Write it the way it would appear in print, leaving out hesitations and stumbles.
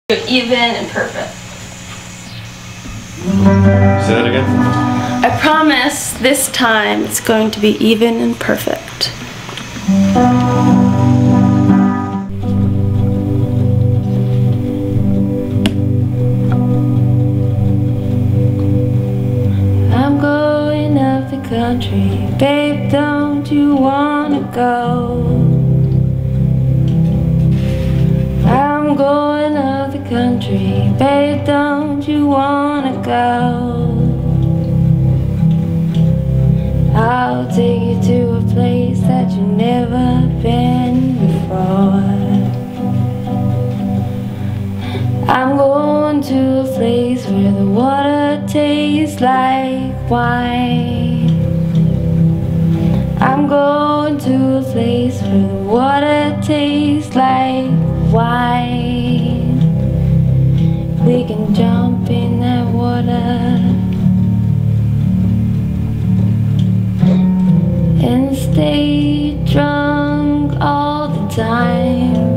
Even and perfect. Say that again. I promise this time it's going to be even and perfect. I'm going up the country, babe, don't you wanna go? I'm going up the country, babe, don't you wanna go? I'll take you to a place that you've never been before. I'm going to a place where the water tastes like wine. I'm going to a place where the water tastes like wine. We can jump in that water and stay drunk all the time.